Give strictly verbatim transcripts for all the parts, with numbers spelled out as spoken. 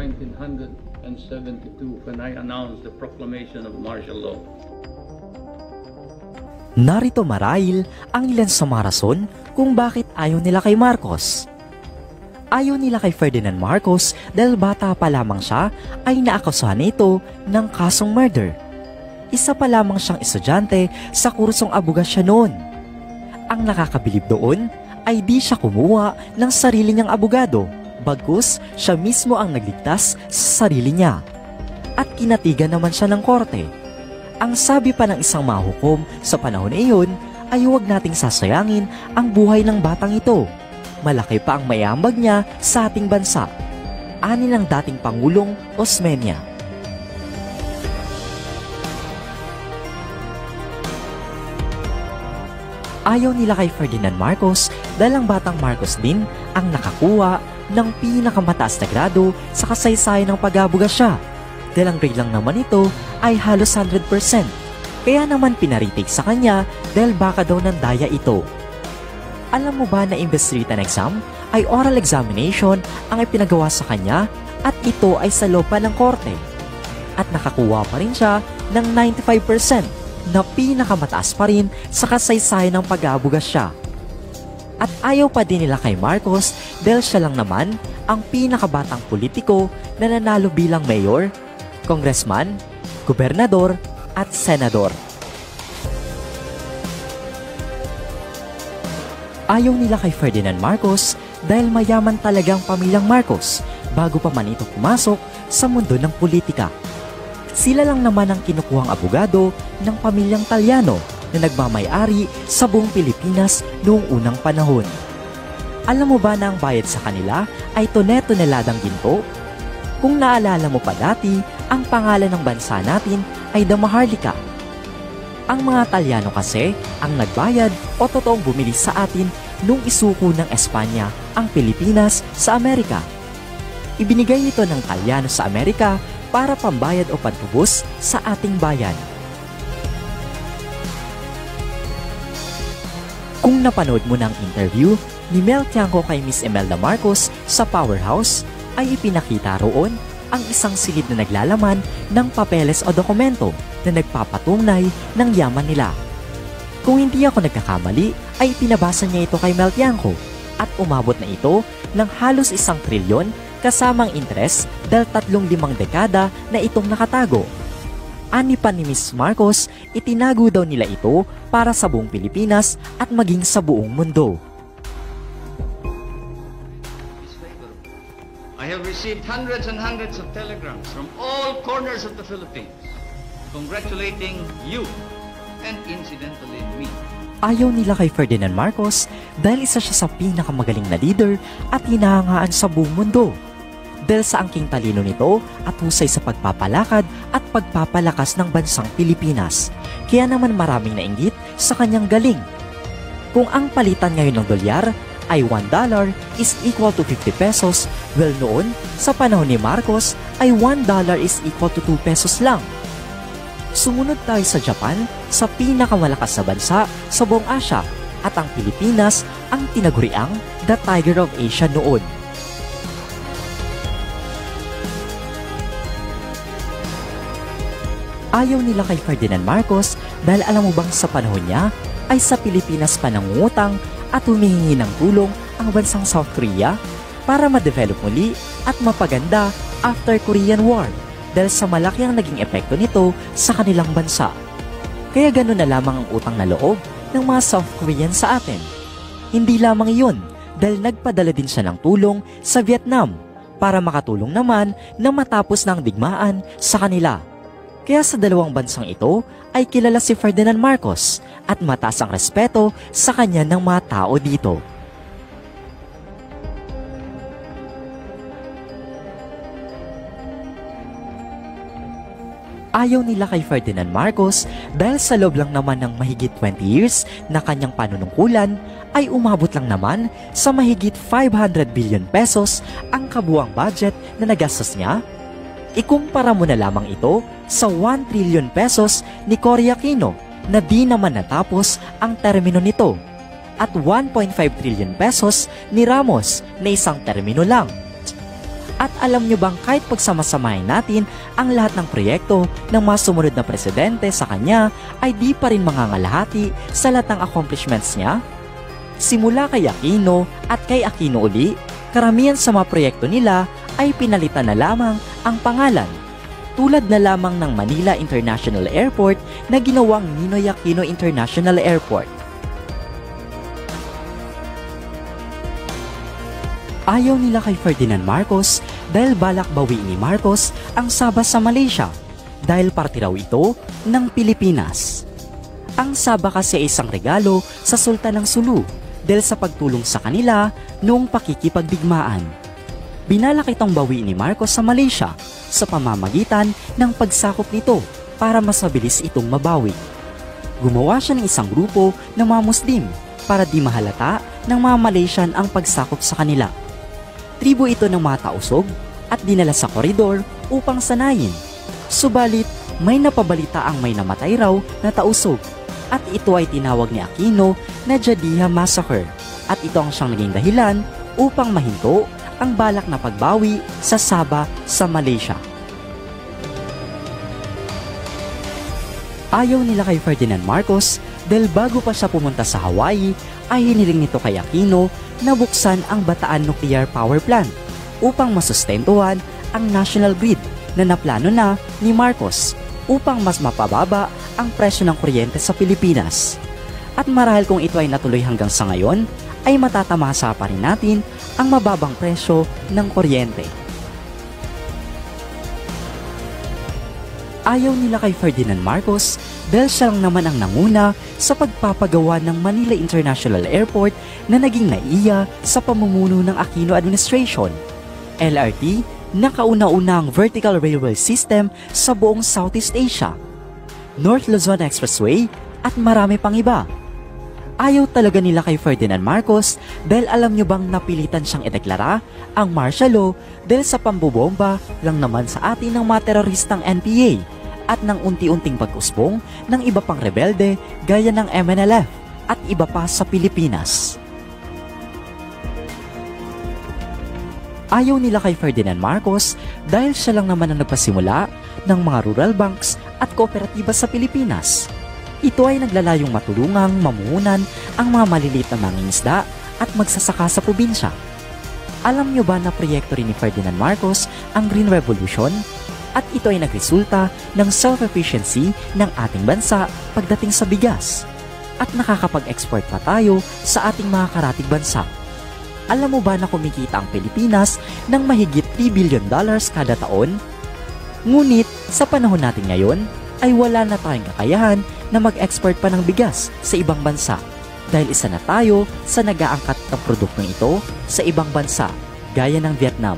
nineteen seventy-two when I announced the proclamation of martial law. Narito marahil ang ilan sa mga rason kung bakit ayaw nila kay Marcos. Ayaw nila kay Ferdinand Marcos dahil bata pa lamang siya ay naakusahan nito ng kasong murder. Isa pa lamang siyang estudyante sa kursong abogasya noon. Ang nakakabilib doon ay di siya kumuha ng sarili niyang abogado, bagkus siya mismo ang nagligtas sa sarili niya. At kinatigan naman siya ng korte. Ang sabi pa ng isang mahukom sa panahon na iyon ay huwag nating sasayangin ang buhay ng batang ito. Malaki pa ang maiambag niya sa ating bansa. Ani ng dating Pangulong Osmeña. Ayaw nila kay Ferdinand Marcos dahil ang batang Marcos din ang nakakuha ng pinakamataas na grado sa kasaysayan ng pag-abogasya. Dahil ang grade lang naman ito ay halos one hundred percent. Kaya naman pinaritig sa kanya dahil baka daw ng daya ito. Alam mo ba na imbes written exam ay oral examination ang ipinagawa sa kanya at ito ay sa loob pa ng korte. At nakakuha pa rin siya ng ninety-five percent na pinakamataas pa rin sa kasaysayan ng pag-aabogasya. At ayaw pa din nila kay Marcos dahil siya lang naman ang pinakabatang politiko na nanalo bilang mayor, congressman, gobernador at senador. Ayaw nila kay Ferdinand Marcos dahil mayaman talagang pamilyang Marcos bago pa man ito pumasok sa mundo ng politika. Sila lang naman ang kinukuhang abogado ng pamilyang Talyano na nagmamay-ari sa buong Pilipinas noong unang panahon. Alam mo ba na ang bayad sa kanila ay tone-toneladang ginto? Kung naalala mo pa dati, ang pangalan ng bansa natin ay The Maharlika. Ang mga Talyano kasi ang nagbayad o totoong bumili sa atin nung isuko ng Espanya ang Pilipinas sa Amerika. Ibinigay ito ng Talyano sa Amerika para pambayad o pantubos sa ating bayan. Kung napanood mo ng interview ni Mel Tiangco kay Miss Imelda Marcos sa Powerhouse, ay ipinakita roon ang isang silid na naglalaman ng papeles o dokumento na nagpapatunay ng yaman nila. Kung hindi ako nagkakamali, ay pinabasa niya ito kay Mel Tiangco at umabot na ito ng halos isang trilyon kasamang interes dahil tatlong limang dekada na itong nakatago. Ani pa ni Miss Marcos, itinago daw nila ito para sa buong Pilipinas at maging sa buong mundo. I have received hundreds and hundreds of telegrams from all corners of the Philippines congratulating you and incidentally me. Ayaw nila kay Ferdinand Marcos dahil isa siya sa pinakamagaling na leader at hinahangaan sa buong mundo. Dahil sa angking talino nito at husay sa pagpapalakad at pagpapalakas ng bansang Pilipinas. Kaya naman maraming nainggit sa kanyang galing. Kung ang palitan ngayon ng dolyar ay one dollar is equal to fifty pesos, well noon, sa panahon ni Marcos ay one dollar is equal to two pesos lang. Sumunod tayo sa Japan, sa pinakamalakas na bansa sa buong Asya, at ang Pilipinas ang tinaguriang The Tiger of Asia noon. Ayaw nila kay Ferdinand Marcos dahil alam mo bang sa panahon niya ay sa Pilipinas pa nangungutang at humihingi ng tulong ang bansang South Korea para ma-develop muli at mapaganda after Korean War dahil sa malaki ang naging epekto nito sa kanilang bansa. Kaya gano'n na lamang ang utang na loob ng mga South Korean sa atin. Hindi lamang iyon dahil nagpadala din siya ng tulong sa Vietnam para makatulong naman na matapos ng digmaan sa kanila. Kaya sa dalawang bansang ito ay kilala si Ferdinand Marcos at mataas ang respeto sa kanya ng mga tao dito. Ayaw nila kay Ferdinand Marcos dahil sa loob lang naman ng mahigit twenty years na kanyang panunungkulan ay umabot lang naman sa mahigit five hundred billion pesos ang kabuang budget na nagastos niya. Ikumpara mo na lamang ito sa one trillion pesos ni Cory Aquino na di naman natapos ang termino nito at one point five trillion pesos ni Ramos na isang termino lang. At alam nyo bang kahit pagsamasamahin natin ang lahat ng proyekto ng mga sumunod na presidente sa kanya ay di pa rin mangangalahati sa lahat ng accomplishments niya? Simula kay Aquino at kay Aquino uli, karamihan sa mga proyekto nila ay pinalitan na lamang ang pangalan. Tulad na lamang ng Manila International Airport na ginawang Ninoy Aquino International Airport. Ayaw nila kay Ferdinand Marcos dahil balak bawiin ni Marcos ang Sabah sa Malaysia dahil parte raw ito ng Pilipinas. Ang Sabah kasi ay isang regalo sa Sultan ng Sulu dahil sa pagtulong sa kanila noong pakikipagdigmaan. Binalak itong bawiin ni Marcos sa Malaysia sa pamamagitan ng pagsakop nito para mas mabilis itong mabawi. Gumawa siya ng isang grupo ng mga Muslim para di mahalata ng mga Malaysian ang pagsakop sa kanila. Tribo ito ng mga tausog at dinala sa koridor upang sanayin. Subalit, may napabalita ang may namatay raw na tausog at ito ay tinawag ni Aquino na Jadiha Massacre at ito ang siyang naging dahilan upang mahinto ang balak na pagbawi sa Sabah sa Malaysia. Ayaw nila kay Ferdinand Marcos dahil bago pa siya pumunta sa Hawaii ay hiniling nito kay Aquino na buksan ang Bataan Nuclear Power Plant upang masustentuhan ang national grid na naplano na ni Marcos upang mas mapababa ang presyo ng kuryente sa Pilipinas. At marahil kung ito ay natuloy hanggang sa ngayon, ay matatamasa pa rin natin ang mababang presyo ng kuryente. Ayaw nila kay Ferdinand Marcos dahil siya lang naman ang nanguna sa pagpapagawa ng Manila International Airport na naging naiya sa pamumuno ng Aquino Administration. L R T na kauna-unang vertical railway system sa buong Southeast Asia, North Luzon Expressway at marami pang iba. Ayaw talaga nila kay Ferdinand Marcos dahil alam nyo bang napilitan siyang ideklara ang martial law dahil sa pambobomba lang naman sa atin ng mga teroristang N P A at ng unti-unting pag-usbong ng iba pang rebelde gaya ng M N L F at iba pa sa Pilipinas. Ayaw nila kay Ferdinand Marcos dahil siya lang naman ang nagpasimula ng mga rural banks at kooperatiba sa Pilipinas. Ito ay naglalayong matulungang mamuhunan ang mga maliliit na mangingisda at magsasaka sa probinsya. Alam nyo ba na proyekto rin ni Ferdinand Marcos ang Green Revolution? At ito ay nagresulta ng self-efficiency ng ating bansa pagdating sa bigas. At nakakapag-export pa tayo sa ating mga karatig bansa. Alam mo ba na kumikita ang Pilipinas ng mahigit three billion dollars kada taon? Ngunit sa panahon natin ngayon ay wala na tayong kakayahan na mag-export pa ng bigas sa ibang bansa dahil isa na tayo sa nag-aangkat ng produktong ito sa ibang bansa gaya ng Vietnam.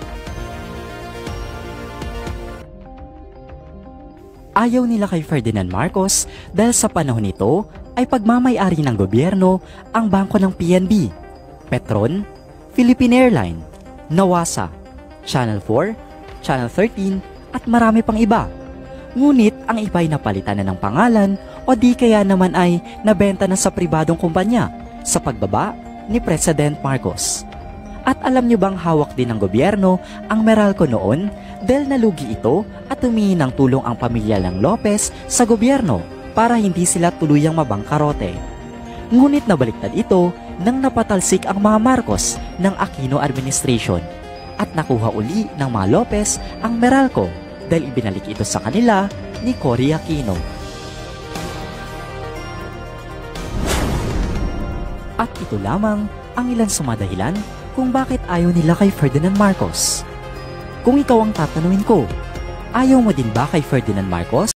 Ayaw nila kay Ferdinand Marcos dahil sa panahon nito ay pagmamay-ari ng gobyerno ang bangko ng P N B, Petron, Philippine Airlines, Nawasa, Channel four, Channel thirteen at marami pang iba. Ngunit ang iba ay napalitan na ng pangalan o di kaya naman ay nabenta na sa pribadong kumpanya sa pagbaba ni President Marcos. At alam nyo bang hawak din ng gobyerno ang Meralco noon dahil nalugi ito at humingi ng tulong ang pamilya ng Lopez sa gobyerno para hindi sila tuluyang mabangkarote. Ngunit nabaliktad ito nang napatalsik ang mga Marcos ng Aquino administration at nakuha uli ng mga Lopez ang Meralco dahil ibinalik ito sa kanila ni Cory Aquino. At ito lamang ang ilan sa mga dahilan kung bakit ayaw nila kay Ferdinand Marcos. Kung ikaw ang tatanungin ko, ayaw mo din ba kay Ferdinand Marcos